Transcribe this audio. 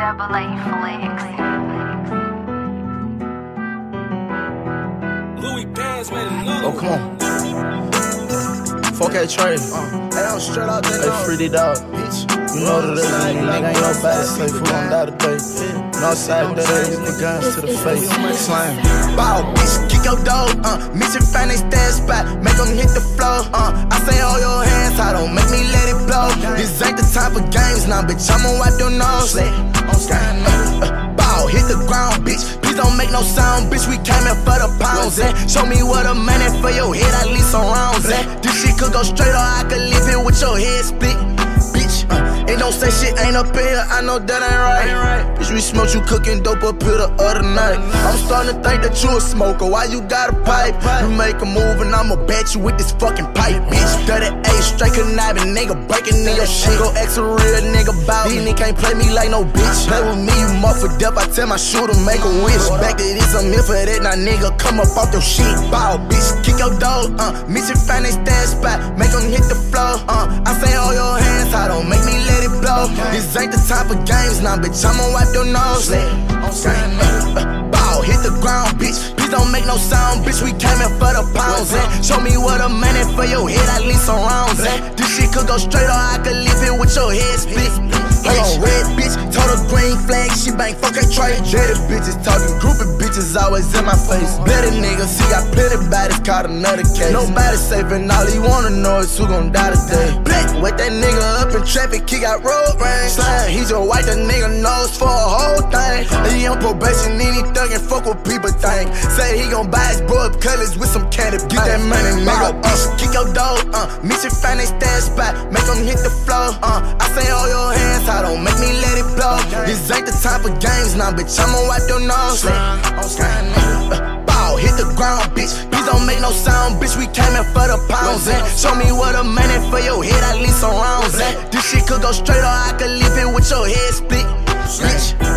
Double A Flex. Louis Pants made another. Oh, come on. 4K trade. Hey, I'm straight out there. Hey, free D dog. You know what it is, nigga. Ain't no bad safe. Who gon' die today? Northside today, use the guns to the face. Slam. Bow, bitch, kick your dog. Mission find they stand spot. Make them hit the floor. I say hold your hands, I don't make me let it blow. This ain't the time for games now, bitch. I'ma wipe your nose. Bow, hit the ground, bitch. Please don't make no sound, bitch. We came in for the pounds, show me what a minute for your head, at least some rounds, This shit could go straight or I could leave it with your head split. Bitch, and don't say shit ain't up in here, I know that ain't right. Bitch, we smoked you cooking dope up here the other night. I'm starting to think that you a smoker, why you got a pipe? You make a move and I'ma bet you with this fucking pipe, bitch. 38 straight conniving, nigga breaking in your shit. Go X a real nigga bout me, nigga can't play me like no bitch. Play with me, you mark for death, I tell my shooter make a wish. Back to this, I'm here for that, now nigga come up off your shit. Bow, bitch, kick your dog, mission find they stand spot, make them hit the floor, I say hold your hands, I don't make me let it blow. This ain't the time for games now, bitch, I'ma wipe your nose. Bow, hit the ground, bitch. Please don't make no sound, bitch. We came in for the pounds, show me what a minute for your head, at least some rounds, This shit could go straight or I could leave it with your head split. Hold on, red bitch, told her green flag, she bang fucking trade. Jada bitches talking, groupie bitches always in my face. Better niggas, he got plenty bodies, caught another case. Nobody safe and all he wanna know is who gon' die today. Black, wet that nigga up in traffic, he got road rage. Slime, he just wipe the nigga nose for a whole thing. He on probation, and he thuggin', fuck what people think. Say he gon' buy his bro up colors with some candy. Get that money, nigga, kick your dog, mission find they stand spot, make them hit the floor, I say hold your hands, I don't make me let it blow. This ain't the time for games now, bitch, I'ma wipe your nose. Bow, hit the ground, bitch. Please don't make no sound, bitch. We came in for the pounds, show me what a minute for your head, at least some rounds, This shit could go straight or I could leave it with your head split, bitch.